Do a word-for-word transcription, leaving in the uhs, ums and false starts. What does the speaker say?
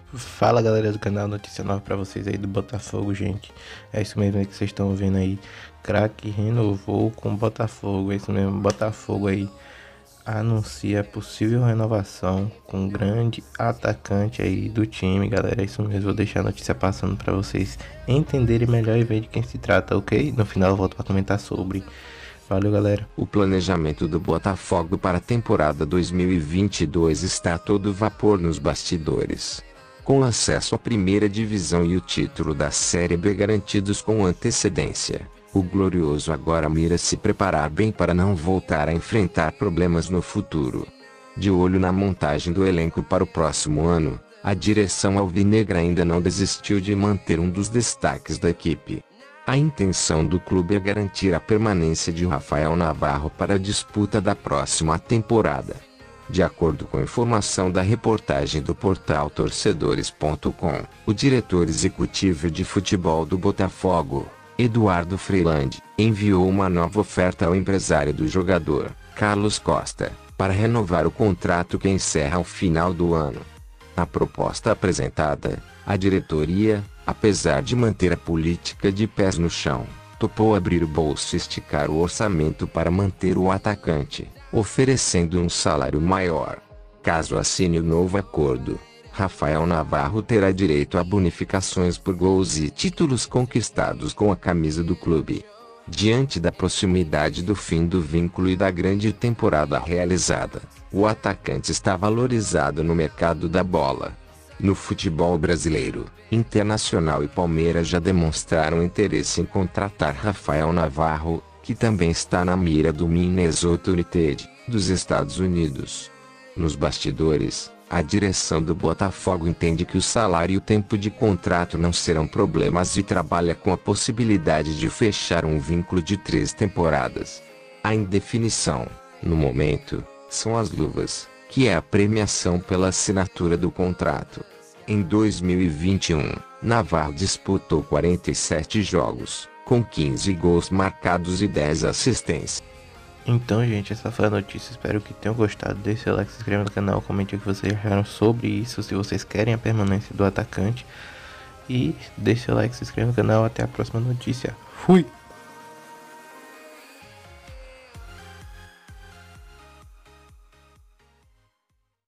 Fala galera do canal, notícia nova pra vocês aí do Botafogo, gente. É isso mesmo aí que vocês estão vendo aí. Craque renovou com o Botafogo, é isso mesmo. Botafogo aí anuncia possível renovação com um grande atacante aí do time, galera. É isso mesmo, vou deixar a notícia passando pra vocês entenderem melhor e ver de quem se trata, ok? No final eu volto pra comentar sobre. Valeu, galera. O planejamento do Botafogo para a temporada dois mil e vinte e dois está a todo vapor nos bastidores. Com acesso à primeira divisão e o título da Série B garantidos com antecedência, o Glorioso agora mira se preparar bem para não voltar a enfrentar problemas no futuro. De olho na montagem do elenco para o próximo ano, a direção alvinegra ainda não desistiu de manter um dos destaques da equipe. A intenção do clube é garantir a permanência de Rafael Navarro para a disputa da próxima temporada. De acordo com informação da reportagem do portal torcedores ponto com, o diretor executivo de futebol do Botafogo, Eduardo Freiland, enviou uma nova oferta ao empresário do jogador, Carlos Costa, para renovar o contrato que encerra ao final do ano. Na proposta apresentada, a diretoria, apesar de manter a política de pés no chão, topou abrir o bolso e esticar o orçamento para manter o atacante, oferecendo um salário maior. Caso assine o novo acordo, Rafael Navarro terá direito a bonificações por gols e títulos conquistados com a camisa do clube. Diante da proximidade do fim do vínculo e da grande temporada realizada, o atacante está valorizado no mercado da bola. No futebol brasileiro, Internacional e Palmeiras já demonstraram interesse em contratar Rafael Navarro, que também está na mira do Minnesota United, dos Estados Unidos. Nos bastidores, a direção do Botafogo entende que o salário e o tempo de contrato não serão problemas e trabalha com a possibilidade de fechar um vínculo de três temporadas. A indefinição, no momento, são as luvas, que é a premiação pela assinatura do contrato. Em dois mil e vinte e um, Navarro disputou quarenta e sete jogos, com quinze gols marcados e dez assistências. Então, gente, essa foi a notícia. Espero que tenham gostado. Deixe seu like, se inscreva no canal, comente o que vocês acharam sobre isso, se vocês querem a permanência do atacante. E deixe seu like, se inscreva no canal. Até a próxima notícia. Fui!